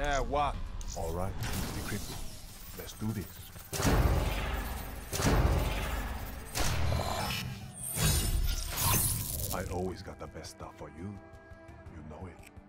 Yeah, what? All right, be crippled. Let's do this. I always got the best stuff for you. You know it.